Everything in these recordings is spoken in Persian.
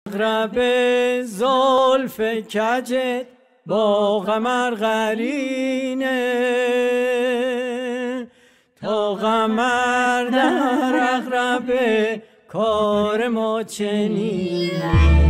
عقرب زلف کجت با قمر قرینه، تا قمر در عقرب کار ما چنینه.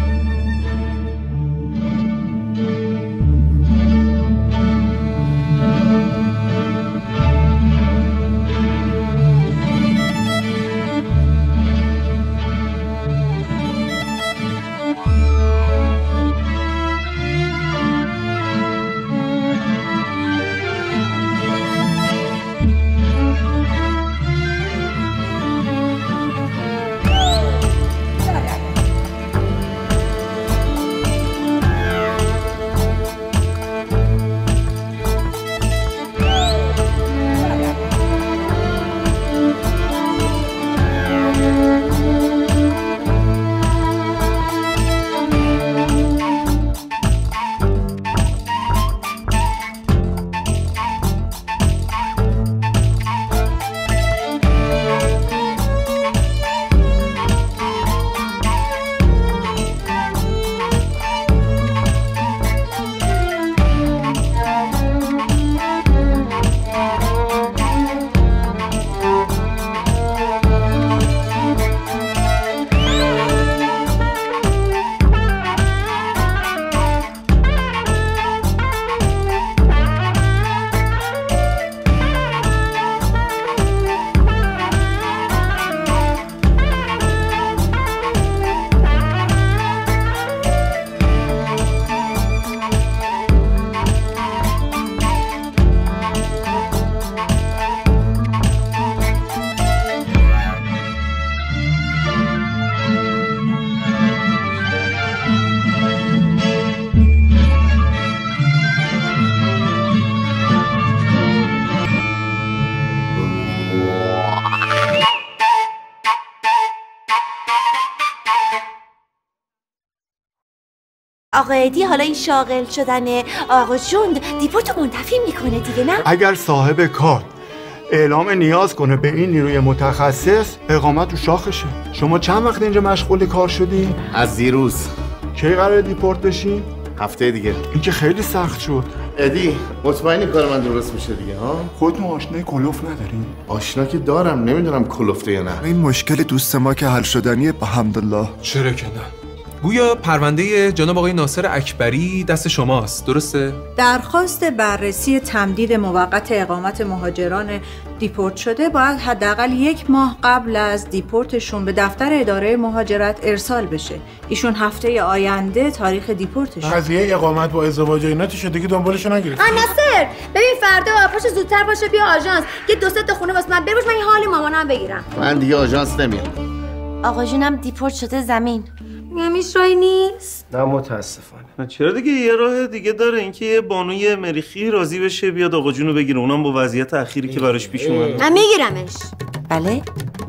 آقا ادی حالا این شاغل شدن آقا جوند دیپورتو منتفی میکنه دیگه، نه؟ اگر صاحب کار اعلام نیاز کنه به این نیروی متخصص، اقامت رو شاخشه. شما چند وقت اینجا مشغول کار شدین؟ از دیروز. کی قراره دیپورت بشین؟ هفته دیگه. این که خیلی سخت شد. ادی مطمئنی کار من درست میشه دیگه ها؟ خودتون آشنای کلوف ندارین؟ آشنا که دارم، نمیدونم کلفته یا نه. این مشکل دوست ما که حل شدنیه بحمدالله. چرا که نه؟ گویا پرونده جناب آقای ناصر اکبری دست شماست، درسته؟ درخواست بررسی تمدید موقت اقامت مهاجران دیپورت شده باید حداقل 1 ماه قبل از دیپورتشون به دفتر اداره مهاجرت ارسال بشه. ایشون هفته آینده تاریخ دیپورتشون. قضیه اقامت با ازدواج اینا چی شده که دنبالش نگرفت؟ ناصر ببین فردا پاشو زودتر باشه بیا آژانس، یه 2-3 تا خونه واسه من بروش، من یه حال مامانم بگیرم. من دیگه آژانس نمیام. آقا جونم دیپورت شده زمین. همیش رای نیست؟ نه متاسفانه. چرا دیگه یه راه دیگه داره، اینکه یه بانوی مریخی راضی بشه بیاد آقا جونو بگیره، اونم با وضعیت اخیری که براش پیش اومده. من میگیرمش. بله؟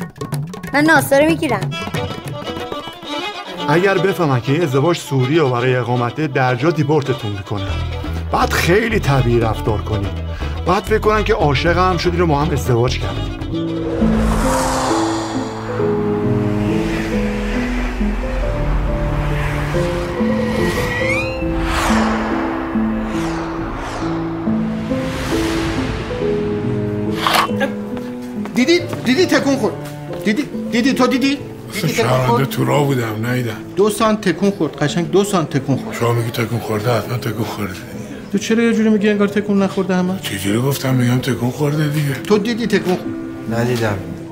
من ناصر میگیرم. اگر بفهمن که این ازدواج سوریه و برای اقامت درجا دیپورتتون میکنن، بعد خیلی طبیعی رفتار کنید. بعد فکر کنن که عاشق هم شدین و ما هم ازدواج کردیم. دیدی تکون خورد. دیدی تو دیدی؟ شرمنده تو راه بودم نیدم. 2 سانت تکون خورد، قشنگ 2 سانت تکون خورد. شما میگی تکون خورده، حتما تکون خورده. تو چرا یه جوری میگی انگار تکون نخورده همه؟ چجوری گفتم؟ میگم تکون خورده دیگه. تو دیدی تکون خورد؟ ندیدم.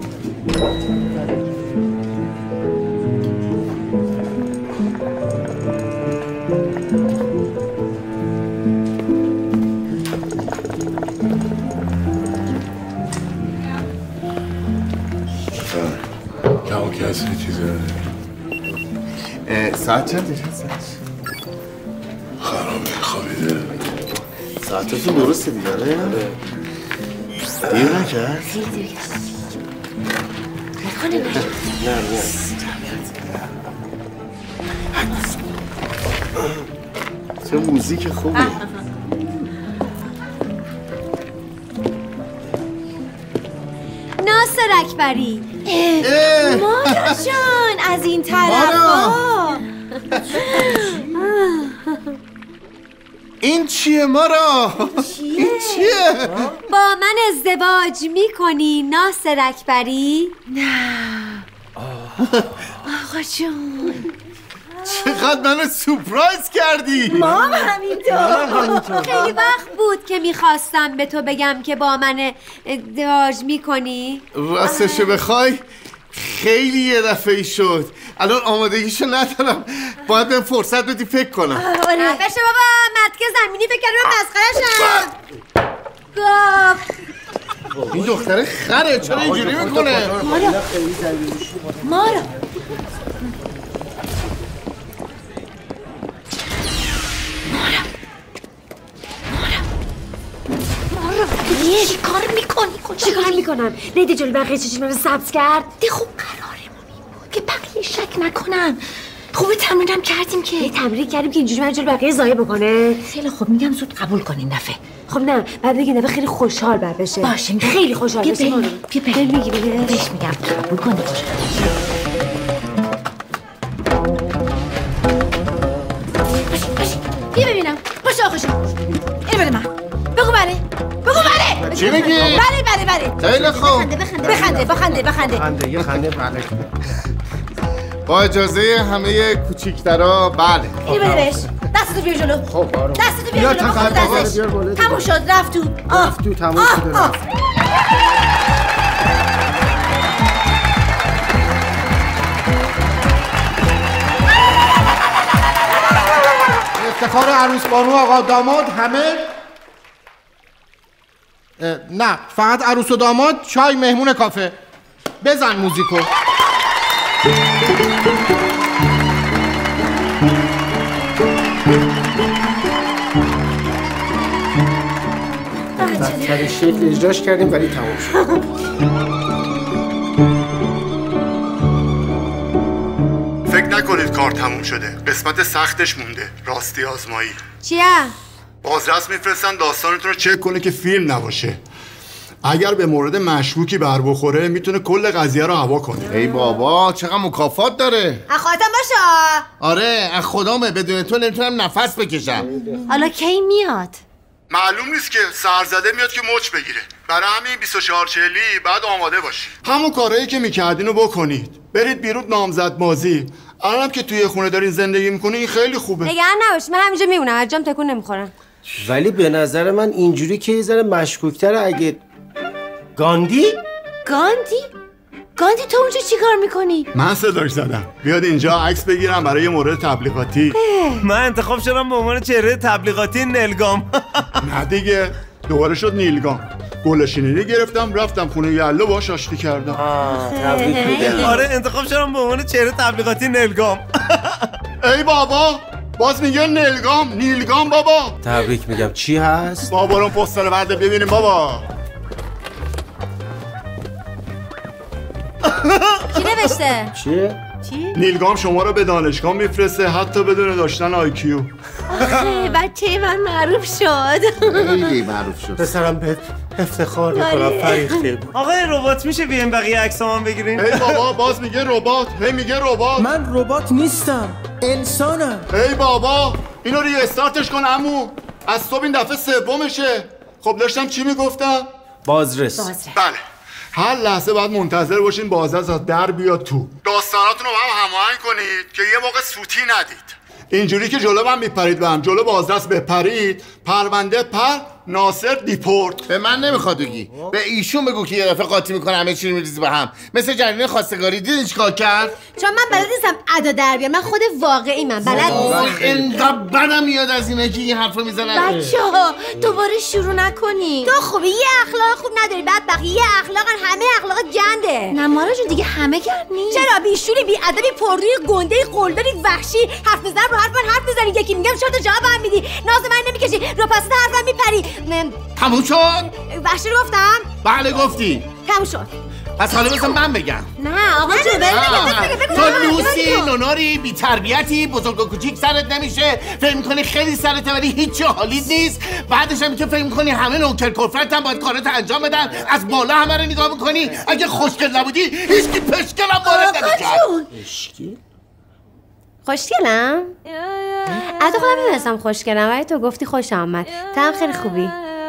کمو کسی چیزی داره. ساعت چند دیگه؟ خرابه خوابیده. ساعتتون درسته دیگه؟ دیر نکرد؟ نه چه موزیک خوبه. ناصر اکبری مادر جان از این طرفا. این چیه مارا؟ این چیه؟ با من ازدواج میکنی ناصر اکبری؟ نه آقا جون چقدر منو سورپرایز کردی. ما همینطور. خیلی وقت بود که میخواستم به تو بگم که با من ازدواج میکنی. راستشو بخوای خیلی یه دفعه شد. الان آمادگیشو ندارم. باید بهم فرصت بدی فکر کنم. بشه بابا مرد که زمینی فکر کردم مسخره‌شم. گفت این دختره خره چرا اینجوری میکنه؟ مارا چی کار میکنی؟ چی کار میکنم؟ نیدی جلو بقیه چشم رو سبز کرد؟ دی خب قرارمون این بود که بقیه شک نکنن. خوبه تمرینم کردیم که تمرین کردیم که اینجوری من جلو بقیه ضایع بکنه. خیلی خوب میگم زود قبول کنین دفعه. خب نه بعد بگین دفعه خیلی خوشحال بر بشه. باشه خیلی خوشحال بشه. بیا میگی بهش میگم قبول کنه. بیا ببینم. باشه آقا جون. اینو بده من. بگو بله. چی میگی؟ بله. خیلی خوب. بخنده. یه خنده بله. با اجازه همه کوچیکترا بله. اینو بده بهش. دستتو بیار جلو. خب بارو. دستتو بیار جلو. بخون دستش. تموم شد رفت تو. تموم شد. افتخار عروس بانو آقا داماد همه نه فقط عروس و داماد چای مهمون کافه. بزن موزیکو. بدترین شکل اجراش کردیم ولی تمام شد. فکر نکنید کار تموم شده. قسمت سختش مونده. راستی آزمایی. چیه؟ بازرس میفرستن داستانتون رو چک کنه که فیلم نباشه. اگر به مورد مشکوکی بر بخوره میتونه کل قضیه رو هوا کنه. ای بابا چقدر مکافات داره. خاطر باشه. آره از خدامه بدون تو نمیتونم نفس بکشم. حالا کی میاد؟ معلوم نیست که سرزده میاد که مچ بگیره. برای همین 24 40 بعد آماده باشی. همون کارهایی که میکردین رو بکنید. برید بیرون نامزد بازی. الانم که توی خونه دارین زندگی میکنی این خیلی خوبه. نگران نباش من همینجا میمونم. از جام تکون نمیخورم. ولی به نظر من اینجوری که یه ذره مشکوک‌تره. اگه گاندی تو اونجا چی کار میکنی؟ من صداش زدم بیاد اینجا عکس بگیرم برای یه مورد تبلیغاتی. من انتخاب شدم به عنوان چهره تبلیغاتی نلگام. نه دیگه دوباره شد نیلگام. گلشینی گرفتم رفتم خونه یلو باش آشتی کردم. تبریک میگم. آره انتخاب شدم به عنوان چهره تبلیغاتی نلگام. ای بابا باز میگه نیلگام بابا. تبریک میگم. چی هست؟ بابا برون پستر ورده ببینیم بابا. کی نوشته؟ چیه؟ نیلگام شما رو به دانشگاه میفرسته حتی بدون داشتن آیکیو. آخه بچه من معروف شد. خیلی معروف شد. پسرم به افتخار میکنم فریخته. آقای ربات میشه بیایم بقیه عکسام بگیریم؟ ای بابا باز میگه ربات. میگه ربات. من ربات نیستم انسانم. ای بابا اینو ریستارتش کن عمو. از صبح این دفعه سومشه. خب داشتم چی میگفتم؟ بازرس. بله هر لحظه باید منتظر باشین بازرس از در بیاد تو. داستاناتون رو با هم هماهنگ کنید که یه موقع سوتی ندید. اینجوری که جلو من میپرید به هم جلو بازرس بپرید پرونده پر ناصر دیپورت. به من نمیخواد بگی. به ایشون بگو که یه دفعه قاطی میکنه همه چی رو میریزی به هم. مثل جریان خواستگاری. دیدین چیکار کرد؟ چون من بلد نیستم ادا در بیارم. من خود واقعی من بلد نیستم. اینقدر بدم میاد از اینه که این حرفو میزنن. بچه‌ها دوباره شروع نکنی. تو خوبی یه اخلاق خوب نداری. بعد بقیه یه اخلاقن همه اخلاق گنده. نه مارا جون دیگه همه گرد نیست. چرا بیشوری بی ادبی پرروی گنده قلدری وحشی حرف میزنم رو حرف من حرف میزنی. یکی میگم چرا تو جواب هم میدی. ناز من نمیکشی. رو پس حرفم میپری. تموم شد؟ وحشی رو گفتم؟ بله گفتی. تموم شد. پس حالا مثلا من بگم. نه آقا جون بگو. تو لوسی نوناری بی تربیتی بزرگ و کوچیک سرت نمیشه. فکر می‌کنی خیلی سرته ولی هیچ حالیت نیست. بعدش هم که فکر می‌کنی همه نوکر کفرت هم باید کارات انجام بدن. از بالا همه رو نگاه می‌کنی. اگه خوشگل نبودی هیچکی پشکل هم وارد نمی‌کرد. اشکی؟ خوشگلم؟ البته خودم میدونستم خوشگلم ولی تو گفتی خوش آمد. تو هم خیلی خوبی.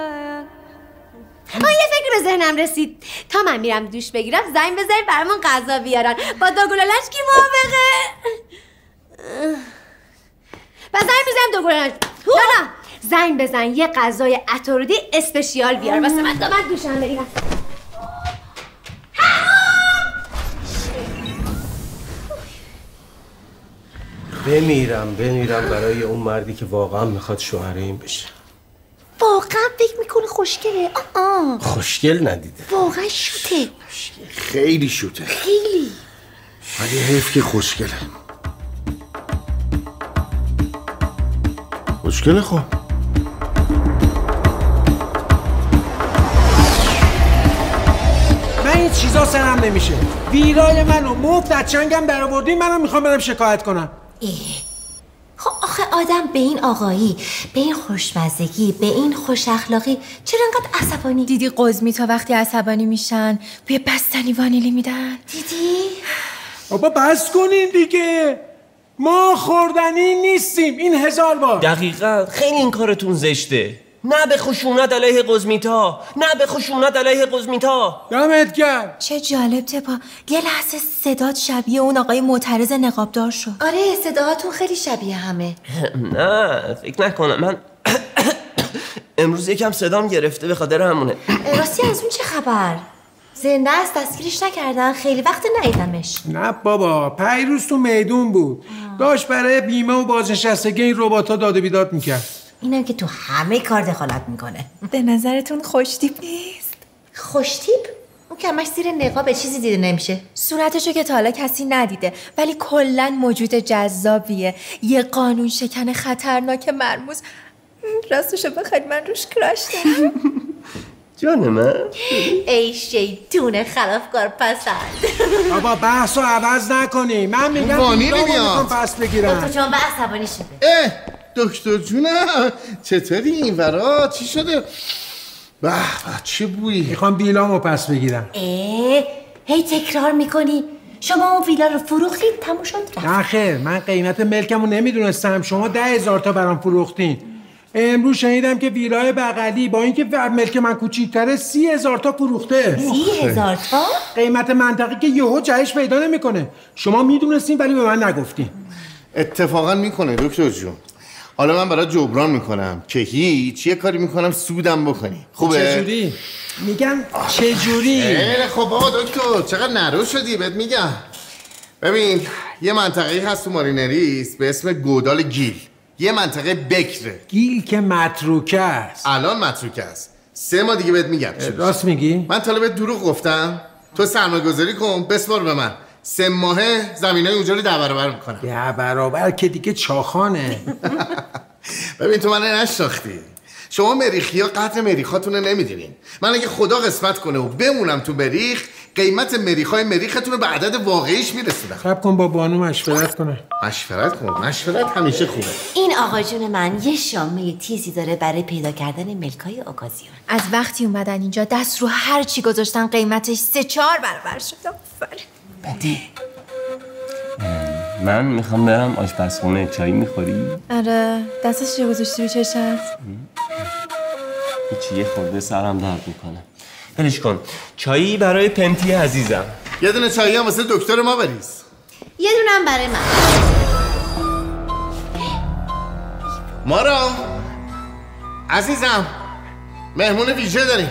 یه فکری به ذهنم رسید. تا من میرم دوش بگیرم زنگ بزنید برامون غذا بیارن. با دوگلالش کی موافقه؟ و زنگ بزنم دوگلالش. نه زنگ بزن یه غذای اتارودی اسپشیال بیار واسه من تا من دوشم بگیرم. بمیرم برای اون مردی که واقعا میخواد شوهر این بشه. واقعا فکر میکنه خوشگله؟ خوشگل ندیده، واقعا شوته. خیلی شوته، خیلی. ولی حیف که خوشگله. خوشگله خب. من این چیزا سرم نمیشه. ویرای منو مفت از چنگم در آوردین، منم میخوام برم شکایت کنم. خب آخه آدم به این آقایی، به این خوشمزگی، به این خوش اخلاقی چرا انقدر عصبانی؟ دیدی قزمی تا وقتی عصبانی میشن بوی بستنی وانیلی میدن؟ دیدی؟ بابا بس کنین دیگه، ما خوردنی نیستیم. این 1000 بار. دقیقاً خیلی این کارتون زشته. نه به خشونت علیه قزمیتا، نه به خشونت علیه قزمیتا. دمت گرم. چه جالب تپا، یه لحظه صدات شبیه اون آقای معترض نقابدار شد. آره صداهاتون خیلی شبیه همه. نه فکر نکنم، من امروز یکم صدام گرفته به خاطر همونه. راستی از اون چه خبر؟ زنده است، دستگیرش نکردن؟ خیلی وقت ندیدمش. نه بابا، پیروز تو میدون بود. داشت برای بیمه و بازنشستگی این ربات‌ها داد و بیداد میکرد. اینم که تو همه کار دخالت میکنه. به نظرتون خوشتیپ نیست؟ خوشتیپ؟ اون که همش زیر نقاب چیزی دیده نمیشه. صورتشو که تا حالا کسی ندیده ولی کلن موجود جذابیه. یه قانون شکن خطرناک مرموز. راستشو بخواید من روش کراش دارم. جان من ای شیطون خلافکار پسند. بابا بحثو عوض نکنی. من میگم وانیلی میاد. پس بگیرم. دکتر جان به عصبانی شده. دکتر جونم چطوری این ورا؟ چی شده؟ به چه بویی؟ میخوام بیلامو پس بگیرم. هی تکرار میکنی. شما اون ویلا رو فروختید تموم شد رفت. نه خیر، من قیمت ملکمو نمیدونستم. شما 10,000 تا برام فروختین. امروز شنیدم که ویلای بغلی با اینکه ملک من کوچیک‌تره 30,000 تا فروخته. 30,000 تا؟ قیمت منطقی که یهو جهش پیدا نمیکنه. شما میدونستین ولی به من نگفتین. اتفاقا میکنه دکتر جون. حالا من برای جبران میکنم که هیچ، یه کاری میکنم سودم بکنی. خوبه؟ چجوری؟ میگم چجوری؟ خب بابا دکتر چقدر نرو شدی بهت میگم. ببین یه منطقه‌ای هست تو مارینریس به اسم گودال گیل. یه منطقه بکره. گیل که متروکه است. الان متروکه است. 3 ماه دیگه بهت میگم. راست میگی؟ من تا بهت دروغ گفتم؟ تو سرمایه‌گذاری کن بسپار به من. 3 ماهه زمینای اونجا رو 10 برابر میکنم. 10 برابر که دیگه چاخانه. ببین تو من نشناختی. شما مریخیا قدر مریخاتون رو نمیدونین. من اگه خدا قسمت کنه و بمونم تو مریخ، قیمت مریخای مریختون رو به عدد واقعیش میرسونم. صبر کن با بانو مشورت کنه. مشورت همیشه خوبه. این آقا جون من یه شامه تیزی داره برای پیدا کردن ملکای اوکازیون. از وقتی اومدن اینجا دست رو هر چی گذاشتن قیمتش 3-4 برابر شد. بدی من میخوام برم آشپزخونه. چایی میخوری؟ آره. دستش رو گذاشتی رو چشت؟ هیچی، یه خورده سرم درد میکنه. ولش کن. چایی برای پنتی عزیزم. یه دونه چایی هم واسه دکتر ما بریز. یه دونم برای من. مارا عزیزم مهمون ویژه داریم.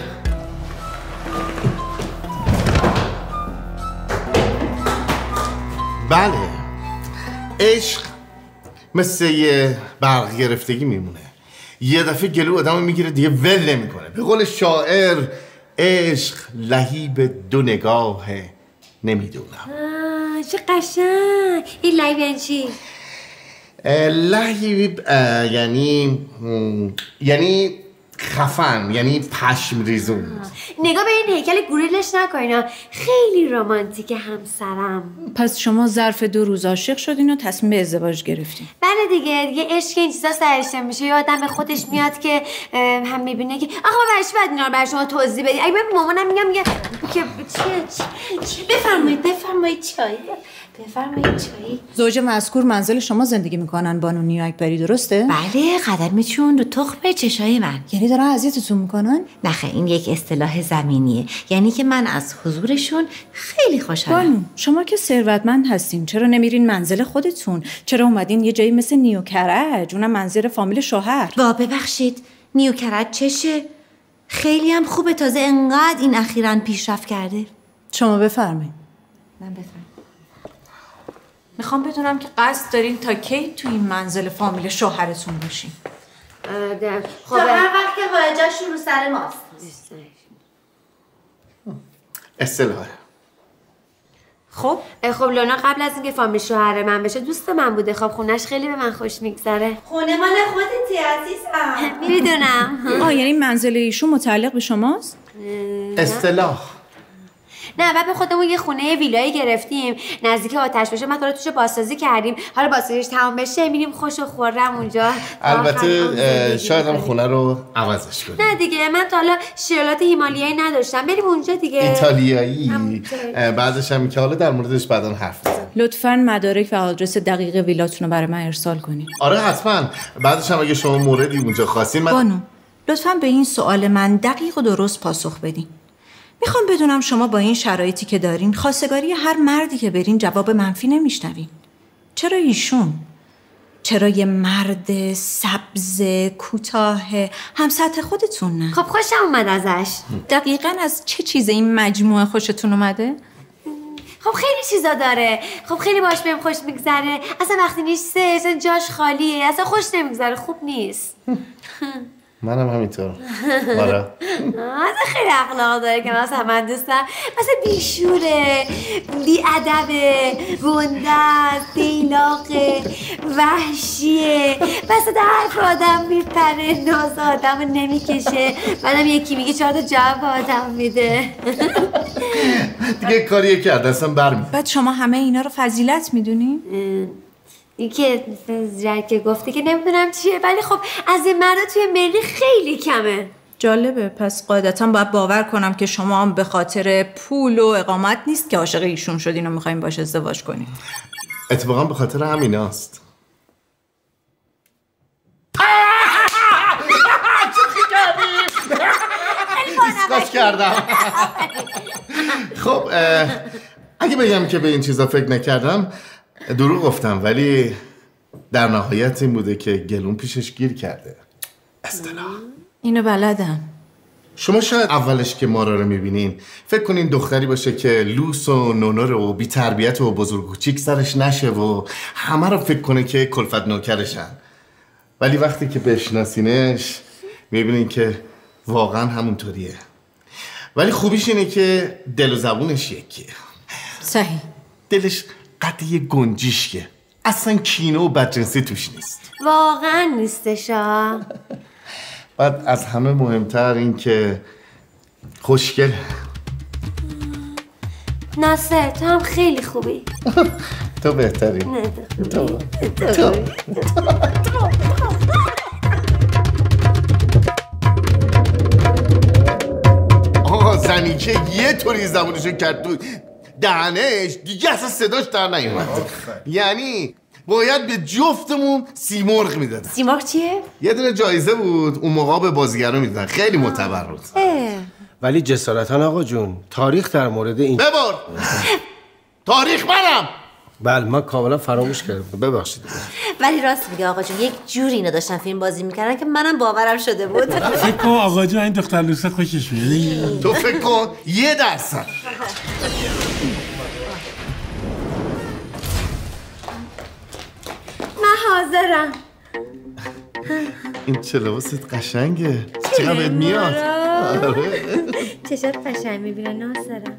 بله عشق مثل یه برق گرفتگی میمونه. یه دفعه گلو آدمو میگیره دیگه ول نمیکنه. به قول شاعر عشق لهیب 2 نگاهه. نمیدونم چه قشنگ. این لایو یعنی چی؟ لهیب یعنی خفن، یعنی پشم ریزون. نگاه به این هیکل گوریلش نکنین، خیلی رمانتیک همسرم. پس شما ظرف 2 روز عاشق شدین و تصمیم به ازدواج گرفتین؟ بله دیگه عشق این چیزا سرشته میشه. یه آدم به خودش میاد که هم میبینه که آخه من برش باید اینا رو برای شما توضیح بدید. اگه به مامانم میگم که چی بفرمایید چای. زوج مذکور منزل شما زندگی میکنن بانو نیو اکبری، درسته؟ بله، قدمیشون رو تخم چشای من. یعنی دارن اذیتتون میکنن؟ نخه، این یک اصطلاح زمینیه، یعنی که من از حضورشون خیلی خوشحالم. بانو شما که ثروتمند هستین، چرا نمیرین منزل خودتون؟ چرا اومدین یه جایی مثل نیو کرج، اونم منزل فامیل شوهر؟ ببخشید، نیو کرج چشه؟ خیلی هم خوبه، تازه انقدر این اخیراً پیشرفت کرده. شما بفرمایید. من بفرمایید. میخوام بدونم که قصد دارین تا کی تو این منزل فامیل شوهرتون باشین؟ خب هر وقت که حاجش رو سر ماست. اصطلاحه. خب لونا قبل از اینکه فامیل شوهر من بشه دوست من بوده. خب خونش خیلی به من خوش میگذره. خونه مال خودتی عزیزم. میدونم. یعنی منزل ایشون متعلق به شماست؟ اصطلاح. نه، بعد به خودمون یه خونه ویلایی گرفتیم نزدیک آتش بشه. ما توش بازسازی کردیم. حالا بازسازیش تمام بشه میریم خوش و خورم اونجا. البته شاید هم خونه رو عوضش کنیم. نه دیگه، من تا حالا شرلات هیمالیایی نداشتم. بریم اونجا دیگه. ایتالیایی. بعدش هم که حالا در موردش بعداً حرف بزنیم. لطفاً مدارک و آدرس دقیق ویلاتون رو برای من ارسال کنید. آره حتما. بعدش هم اگه شما موردی اونجا خواستین بانو لطفاً به این سوال من دقیق و درست پاسخ بدین. میخوام بدونم شما با این شرایطی که دارین، خواستگاری هر مردی که برین جواب منفی نمیشنوین. چرا ایشون؟ چرا یه مرد سبز کوتاه هم سطح خودتون نه؟ خب خوشم اومد ازش. دقیقاً از چه چیز این مجموعه خوشتون اومده؟ خب خیلی چیزا داره. خب خیلی باش بهم خوش میگذره. اصلا وقتی نیسته اصلا جاش خالیه. اصلا خوش نمیگذره. خوب نیست. منم همینطور. آره. خیلی اخلاق داره که مثلا من دوستم. مثلا بیشوره، بیادبه، گنده است، دیلاقه، وحشیه. مثلا در حرف آدم میپره، ناز آدم رو نمیکشه. بعدم یکی میگه 4 تا جواب آدم میده. دیگه کاریه کرده اصلا برمیاد. بعد شما همه اینا رو فضیلت میدونی؟ این که که گفتی که نمیدونم چیه، ولی خب از این مرد توی ملی خیلی کمه. جالبه. پس قاعدتا باید باور کنم که شما هم به خاطر پول و اقامت نیست که عاشق ایشون شدین و میخواین باش ازدواج کنین. اتفاقا به خاطر همیناست. دیسکاس کردم. خب اگه بگم که به این چیزا فکر نکردم دروغ گفتم، ولی در نهایت این بوده که گلون پیشش گیر کرده. اصطلاح. اینو بلدم. شما شاید اولش که مارا رو میبینین فکر کنین دختری باشه که لوس و نونر و بی تربیت و بزرگ و کوچیک سرش نشه و همه رو فکر کنه که کلفت نوکرشن، ولی وقتی که بشناسینش میبینین که واقعا همونطوریه. ولی خوبیش اینه که دل و زبونش یکیه. صحیح. دلش قد یه گنجیشکه، اصلا کینه و بدجنسی توش نیست. واقعا نیستشا. بعد از همه مهمتر این که خوشگل. ناصر تو هم خیلی خوبی. تو بهتری. نه تو آقا زنی که یه طوری زبونشو کرد تو دهنش دیگه اصلا صداش در نیومد. یعنی باید به جفتمون سیمرغ میدادن. سیمرغ چیه؟ یه دونه جایزه بود اون موقع به بازیگرا میدادن، خیلی معتبر بود. ولی جسارتا آقا جون تاریخ در مورد این ببر تاریخ منم. بله من کاملا فراموش کردم، ببخشید. ولی راست میگه آقا جون، یک جوری اینا داشتن فیلم بازی میکردن که منم باورم شده بود. فکر کن آقا جون این دختر لوسه خوشش میاد. تو فکر کن 1%. من حاضرم. این چه لباست قشنگه، چقدر بهت میاد. چشات قشنگ میبینه ناصرم.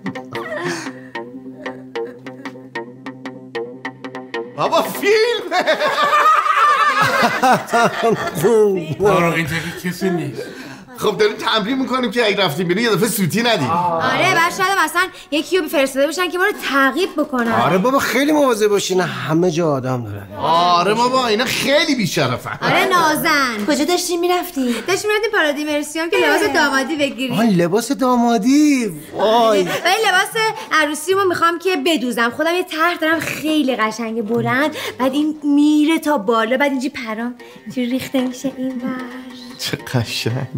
بابا فیلم آره اینجا کسی نیست. خب داریم تمرین میکنیم که اگه رفتیم بیرون یه دفعه سوتی ندیم. آره بعد شاید مثلا یکی رو فرستاده باشن که ما رو تعقیب بکنن. آره بابا خیلی مواظب باشین، همه جا آدم دارن. آره بابا اینا خیلی بی‌شرفن. آره نازن. کجا داشتیم میرفتیم پارادیمرسیون که لباس دامادی بگیریم. لباس دامادی وای. ولی لباس عروسیمو میخوام که بدوزم. خودم یه طرح دارم خیلی قشنگه بلند، بعد این میره تا بالا، بعد اینجوری پرام اینجوری ریخته میشه این ور. چه قشنگ.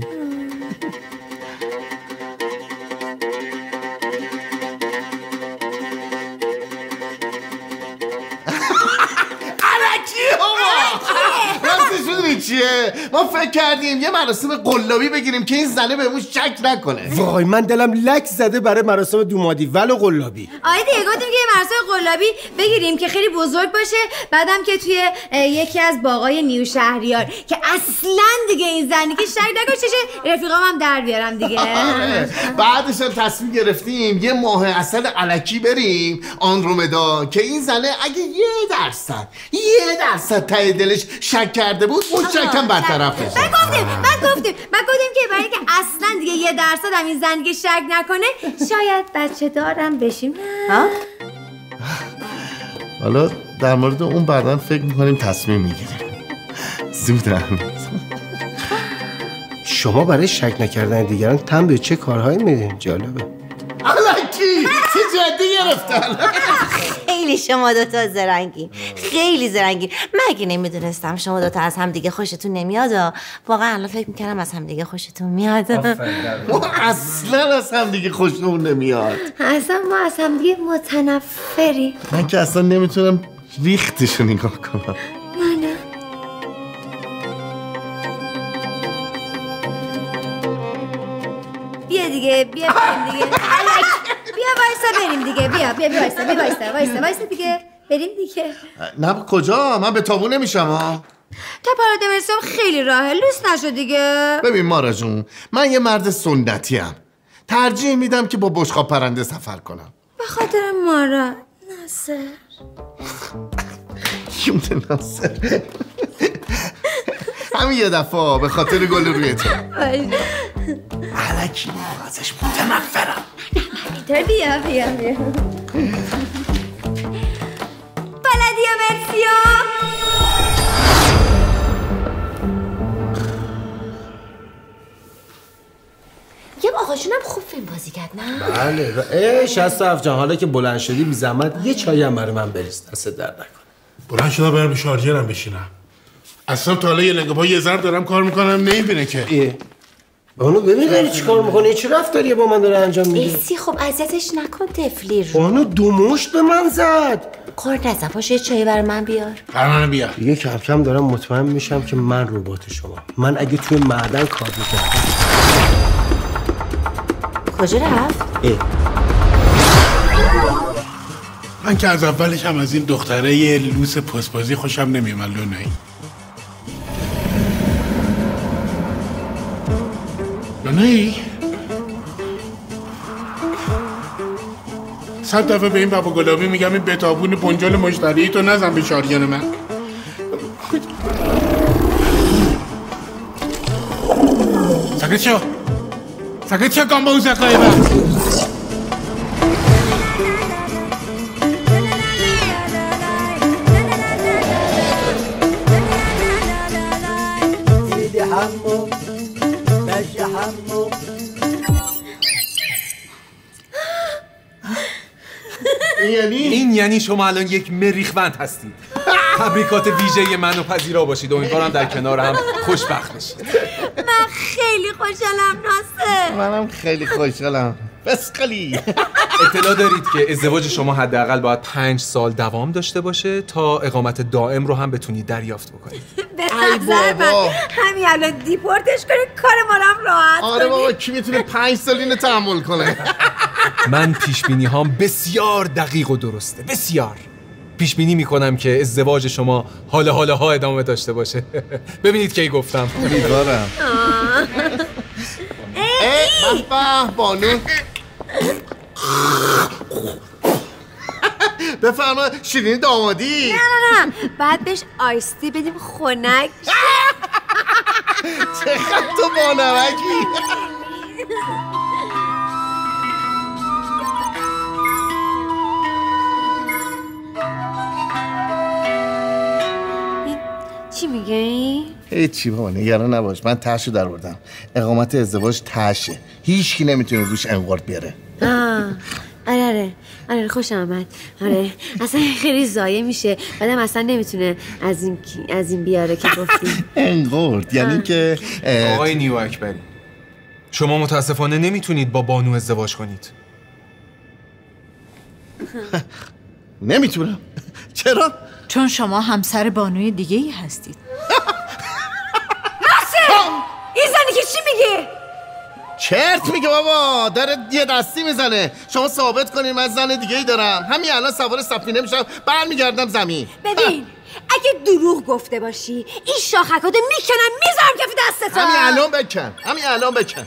چیه؟ ما فکر کردیم یه مراسم قلابی بگیریم که این زنه بهمون شک نکنه. وای من دلم لک زده برای مراسم دومادی ولو قلابی. آره دیگه گفتیم که یه مراسم قلابی بگیریم که خیلی بزرگ باشه، بعدم که توی یکی از باغای نیو شهریار که اصلا دیگه این زنی که شک نکنه چشه رفیقام هم در بیارم دیگه. بعدش هم تصمیم گرفتیم یه ماه عسل الکی بریم آندرومدا که این زنه اگه 1% ته دلش شک کرده بود اون شکم برطرف بشه. بعد گفتیم که برای اینکه اصلا دیگه 1% هم این زن دیگه شک نکنه شاید بچه دارم بشیم. حالا در مورد اون بعداً فکر میکنیم تصمیم میگیریم. زودم. شما برای شک نکردن دیگران تن به چه کارهایی میدین؟ جالبه. الکی چه جدی گرفتن. خیلی شما دوتا زرنگین، خیلی زرنگین. من اگه نمیدونستم شما دوتا از هم دیگه خوشتون نمیاد، واقعا الان فکر میکردم از هم دیگه خوشتون میاد. ما اصلا از هم دیگه خوشمون نمیاد. اصلا ما از هم دیگه متنفریم. من که اصلا نمیتونم ریختشو نگاه کنم. منم. بیا دیگه بیا وایسا بریم دیگه. بیا وایسا دیگه بریم دیگه. نه کجا؟ من به تابو نمیشم ها. تا پارادیمرسیون خیلی راهه، لوس نشو دیگه. ببین مارا جون، من یه مرد سنتی ام. ترجیح میدم که با بشقاب پرنده سفر کنم. به خاطر مارا ناصر. یوم ناصر. همین یه دفعه به خاطر گل روی تو. الکی ازش متنفرم. بیا پارادیمرسیون. یه آقاشون هم خوب فیلم بازی کرد نه؟ بله. 67 جان حالا که بلند شدی بی زحمت یه چایی هم برای من بریز، دست درد نکنه. بلند شدم برم شارژرم بشینم. اصلا تا حالا یه لنگه پا یه ضرب دارم کار میکنم نمیبینه که. بانو ببین داری چی کار میکنه؟ چه رفتاریه با من داره انجام میده؟ ایسی خب اذیتش نکن تفلی رو. بانو 2 مشت به من زد. قرد نزن، پاشو یه چایی برای من بیار. برای من بیار. دیگه کم کم دارم مطمئن میشم که من ربات شما. من اگه توی معدن کار میکردم. کجا رفت؟ من که از اولش هم از این دختره یه لوس پاسبازی خوشم نمیومد لونایی. لونایی 100 دفعه به این بابا گلابی میگم این بتابون بنجل مشتری تو نزن به شارژر من. ساکت شو کام با اون سقای من. این یعنی شما الان یک مریخوند هستید. تبریکات ویژه منو پذیرا باشید. امیدوارم در کنار هم خوشبخت بشید. من خیلی خوشحالم ناصر. منم خیلی خوشحالم. بسقلی. اطلاع دارید که ازدواج شما حداقل باید 5 سال دوام داشته باشه تا اقامت دائم رو هم بتونید دریافت بکنید. به نظر من همین الان دیپورتش کنید کار ما هم راحت کنید. آره بابا کی میتونه 5 سال اینو تحمل کنه؟ من پیشبینی هام بسیار دقیق و درسته. بسیار پیش بینی میکنم که ازدواج شما حالا ها ادامه داشته باشه. ببینید کی گفتم. امیدوارم. بابا بانو بفرما شیرینی دامادی. نه بعد بهش آیستی بدیم خنک. چقدر تو بانمکی. چی میگه این؟ هیچی بابا نگران نباش، من تهشو در بردم. اقامت ازدواج تهشه، هیچکی نمیتونه روش انقارد بیاره. آره خوشم آمد. آره اصلا خیلی ضایع میشه، بعدم اصلا نمیتونه از این بیاره که گفتی. انقارد یعنی که آقای نیو اکبری، شما متاسفانه نمیتونید با بانو ازدواج کنید. نمیتونم. چرا؟ چون شما همسر بانوی دیگه ای هستید. ناصر! این زنی که چی میگه؟ چرت میگه بابا، داره یه دستی میزنه. شما ثابت کنین من زن دیگه ای دارم، همین الان سوار سفینه میشم برمیگردم زمین. ببین اگه دروغ گفته باشی این شاخکاتو میکنم میذارم کف دستتا. همین الان بکن.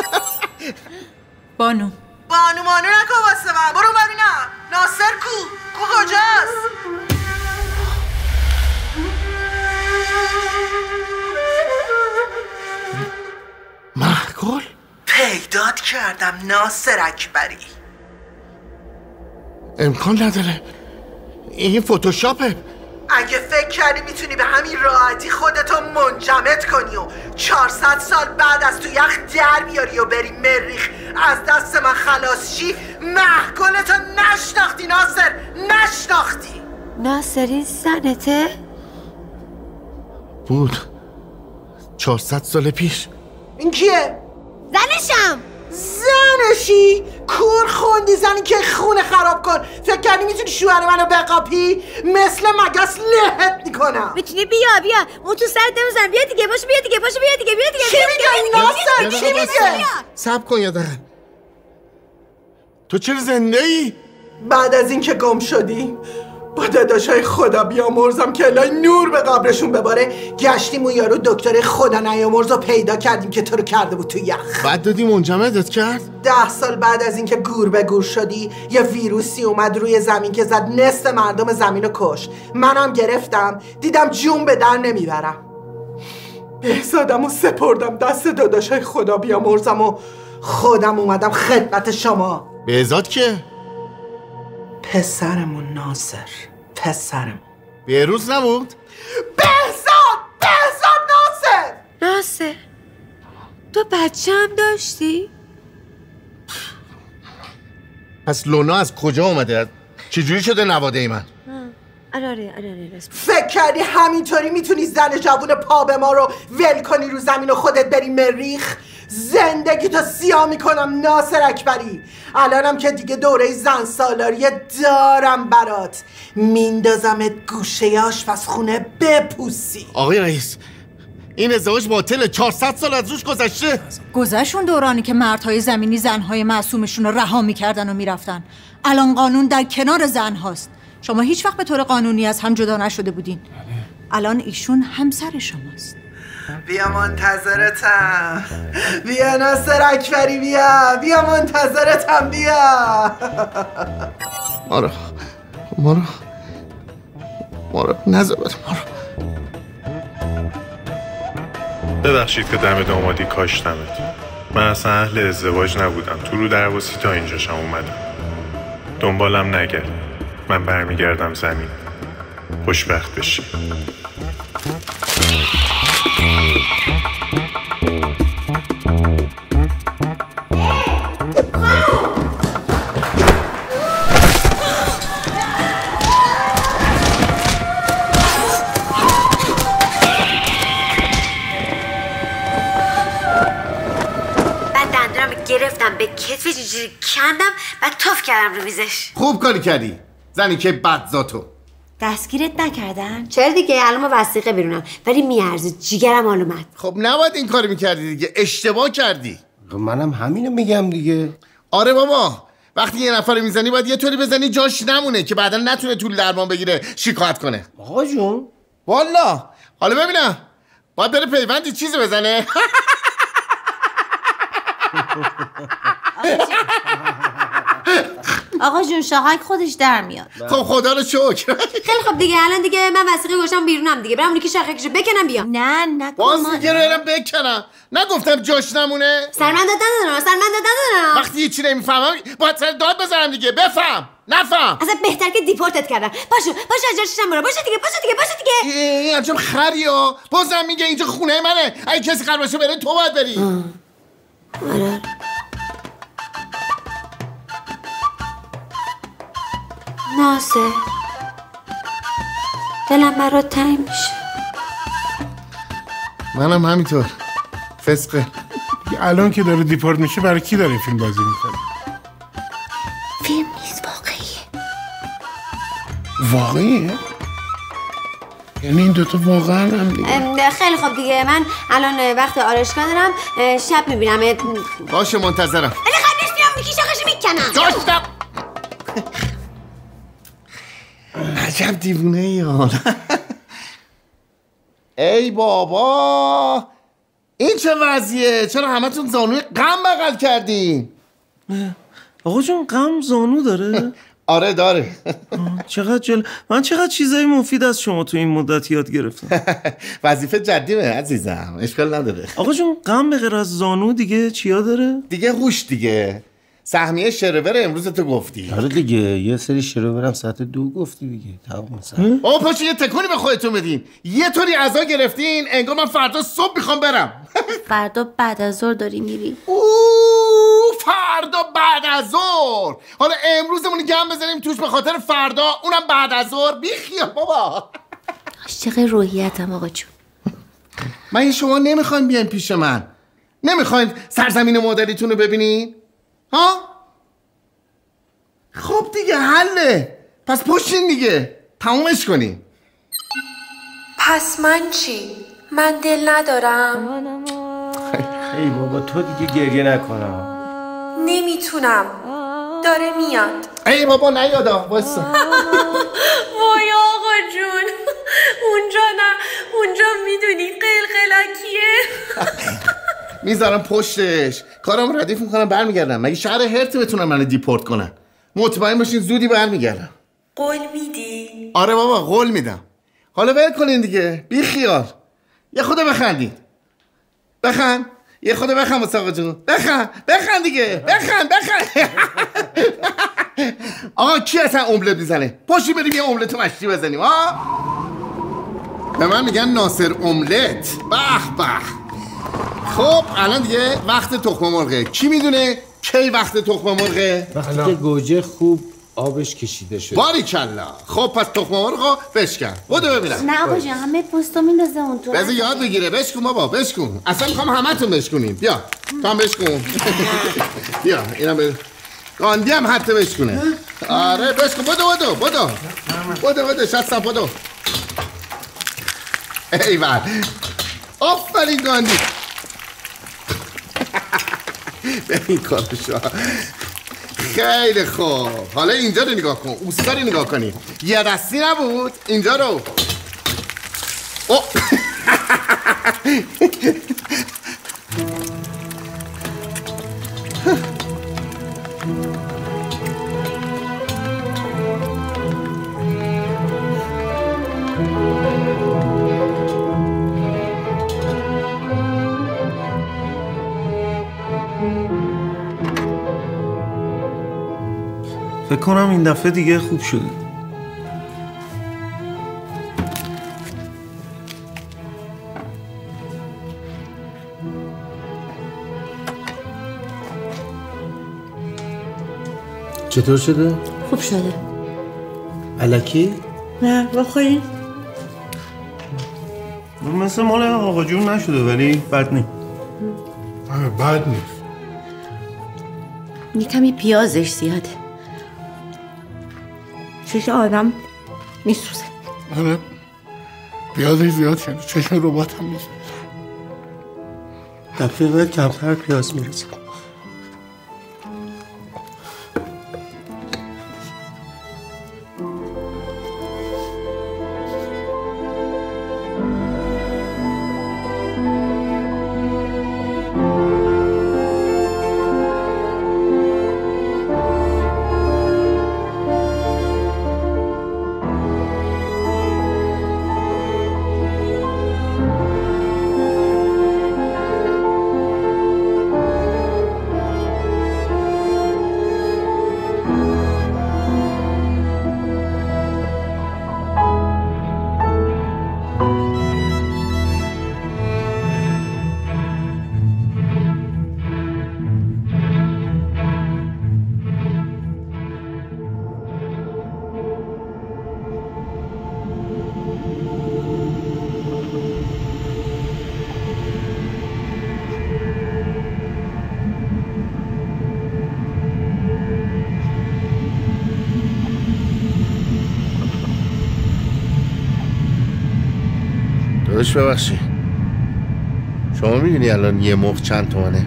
بانو نکن واسه من، برو ببینم ناصر کو کجاست؟ محگل؟ پیدات کردم ناصر اکبری. امکان نداره، این فتوشاپه. اگه فکر کردی میتونی به همین راحتی خودتو منجمد کنی و 400 سال بعد از تو یخ در بیاری و بری مریخ از دست من خلاص شی، محگلتو نشناختی ناصر، نشناختی. ناصر این زنته؟ بود 400 سال پیش. این کیه؟ زنشم. زنشی؟ کور خوندی زنی که خونه خراب کن. فکر کردی میتونی شوهر منو بقاپی؟ مثل مگس لهت میکنم. میتونی بیا اون تو سرت نمیزن. بیا دیگه باشه چی میگه ناصر؟ چی میگه؟ صبر کن یادم. تو چرا زنده ای؟ بعد از اینکه گم شدی با داداشای خدا بیامرزم که الهی نور به قبرشون بباره، گشتیم اون یارو دکتر خدا نیامرز رو پیدا کردیم که تو رو کرده بود تو یخ. بعد دادی منجمدت کرد؟ 10 سال بعد از اینکه گور به گور شدی یه ویروسی اومد روی زمین که زد نصف مردم زمین رو کش. منم گرفتم، دیدم جون به در نمیبرم، بهزادم و سپردم دست داداشای خدا بیامرزم و خودم اومدم خدمت شما. بهزاد که؟ پسرمون ناصر، پسرمون. بهروز نبود؟ بهزاد ناصر تو بچه هم داشتی؟ پس لونا از کجا اومده؟ چجوری شده نواده ای من؟ آره فکر کردی همینطوری میتونی زن جوون پا به ما رو ول کنی رو زمین و خودت بری مریخ؟ زندگی تو سیاه میکنم ناصر اکبری. الانم که دیگه دوره زن سالاری دارم برات، میندازمت گوشه آشپزخونه بپوسی. آقای رئیس این ازدواج باطله، 400 سال از روش گذشته. گذشون دورانی که مردهای زمینی زنهای معصومشون رو رها میکردن و میرفتن. الان قانون در کنار زن هاست. شما هیچ وقت به طور قانونی از هم جدا نشده بودین. الان ایشون همسر شماست. بیا منتظرتم، بیا ناصر اکبری، بیا منتظرتم، بیا. ما رو نذار ما رو. ببخشید که دم دامادی کاشتمت. من اصلا اهل ازدواج نبودم، تو رو درواسی تا اینجاشم اومدم. دنبالم نگرد، من برمیگردم زمین. خوشبخت بشی. گرفتم به کتفش اینجوری کندم و تف کردم رو میزش. خوب کاری کردی زنی که بدذاتو. دستگیرت نکردن؟ چرا دیگه الان ما وثیقه بیرونم ولی میارزه، جیگرم حال اومد. خب نباید این کارو میکردی دیگه، اشتباه کردی. منم همینو میگم دیگه. آره بابا وقتی یه نفر میزنی باید یه طوری بزنی جاش نمونه که بعدا نتونه طول درمان بگیره شکایت کنه. آقا جون والا حالا ببینم باید بره پیوندی چیزی بزنه. آقا جون شاهک خودش در میاد. خب خدا رو شکر. خیلی خب دیگه الان دیگه من وثیقه گوشم بیرونم دیگه. برام اونی که شاخکشو بکنم بیام. نه باز دیگه رو بکنم. نگفتم جاش نمونه. سرمند دادن. وقتی هیچی نمیفهمم باید سر داد بزنم دیگه. بفهم. نفهم. اصلا بهتر که دیپورتت کردم. پاشو از جاشم برو. باشه دیگه. این عجب خریا. بازم میگه اینجا خونه منه. اگه کسی قرار باشه بره تو باید بری. آره. ناصر دلم برات تنگ میشه. منم همینطور. فسقه. الان که داره دیپورت میشه برای کی داره فیلم بازی میکنه؟ فیلم نیست، واقعیه. واقعیه؟ یعنی این دوتا واقعا هم دیگه؟ خیلی خب دیگه من الان وقت آرایشگاه دارم، شب میبینم. باشه منتظرم. الی قبلش میرم میکی شاخشو میکنم. داشتم. عجب دیوونه ای ها. ای بابا این چه وضعیه؟ چرا همتون زانوی غم بغل کردین؟ آقا جون غم زانو داره؟ آره داره. من چقدر چیزای مفید از شما تو این مدت یاد گرفتم. وظیفه جدیمه عزیزم، اشکال نداره. آقا جون غم به غیر از زانو دیگه چیا داره؟ دیگه هوش دیگه. سهمیه شرور امروز تو گفتی. آره دیگه یه سری شرورم ساعت 2 گفتی دیگه. تمام مثلا. آقا پاشو یه تکونی به خودتون بدین. یه طوری عزا گرفتین انگار من فردا صبح میخوام برم. فردا بعد از ظهر داری میری. فردا بعد از ظهر. حالا امروزمون گم بزنیم توش به خاطر فردا، اونم بعد از ظهر. بیخیال بابا. عاشق روحیتم آقا جون. من شما نمیخواین بیاین پیش من؟ نمیخواین سرزمین مادریتون رو ببینین؟ ها؟ خب دیگه حله. پس پشتین دیگه تمومش کنین. پس من چی؟ من دل ندارم. ای بابا تو دیگه گریه نکنم. نمیتونم. داره میاد. ای بابا نیادا واسه. وای آقا جون. اونجا میدونی قلقلکیه. میذارم پشتش، کارم ردیف میکنم برمیگردم. مگه شهر هرت بتونم منو دیپورت کنن؟ مطمئن باشین زودی برمیگردم. قول میدی؟ آره بابا قول میدم. حالا ول کنین دیگه، بی خیال. یه خود بخندید. بخند. یه خود بخند واسه آقا جون. بخند دیگه. بخند. آقا کی اصلا املت میزنه؟ پاشی بریم یه املت مشتی بزنیم ها؟ به من میگن ناصر املت. به. خب الان دیگه وقت تخم مرغه. کی میدونه کی وقت تخم مرغه؟ وقتی که گوجه خوب آبش کشیده شد. باریکلا. خب پس تخم مرغو بشکن. بودو ببینم. نه آقا جون همه پوستو میندازه اون تو. بذار یاد بگیره. بشکن بابا بشکن. اصلا میخوام همتون بشکنین. بیا تو هم بشکن. بیا اینم به گاندی هم حتی بشکنه. آره بشکن. بودو شستم بودو. ایول آفرین گاندی. ببین کارشا. خیلی خوب. حالا اینجا رو نگاه کن. اوستا رو نگاه کنی. یه دستی نبود اینجا رو. فکر کنم این دفعه دیگه خوب شده. چطور شده؟ خوب شده. الکی؟ نه بخورین. مثل مال آقا جون نشده ولی بد نیست. بد نیست. یکمی پیازش زیاده. چشم آدم میسوزه. آره پیازش زیاد شده. چشم ربات هم میسوزه. دفعه بعد کمتر پیاز میرسه. داداش ببخشی، شما میدونی الان یه مخ چند تومنه؟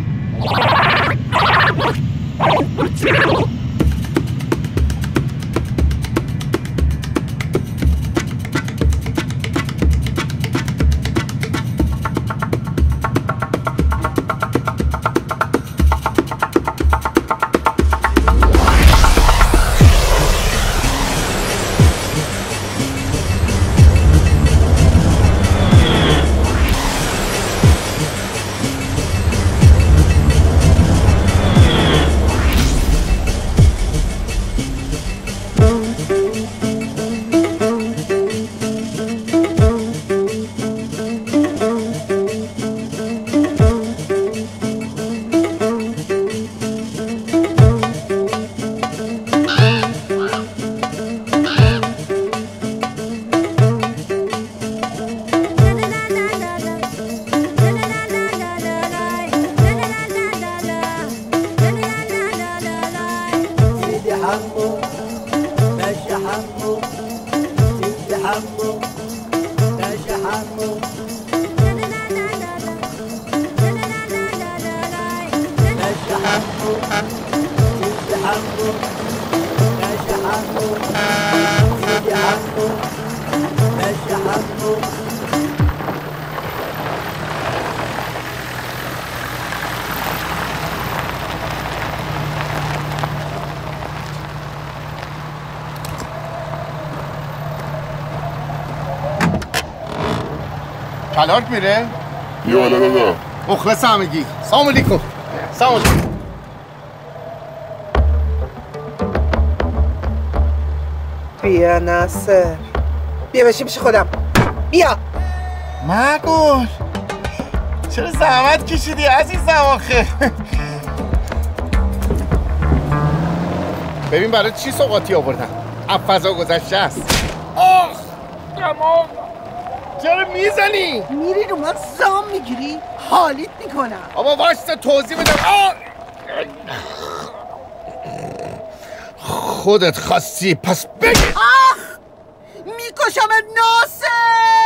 کلارک میره؟ بیا بالا دادا. مخلص همگی. سلام علیکم. سلام علیکم. بیا ناصر، بیا بشین پیش خودم. بیا. مگل چرا زحمت کشیدی عزیزم آخه؟ ببین برای چی سوغاتی آوردن؟ از فضا گذشته است. آخ دماغ چرا میزنی؟ میری رو من زام میگیری؟ حالیت میکنم. بابا واسه توضیح بدم. خودت خواستی پس بگی. میکشم ناصر.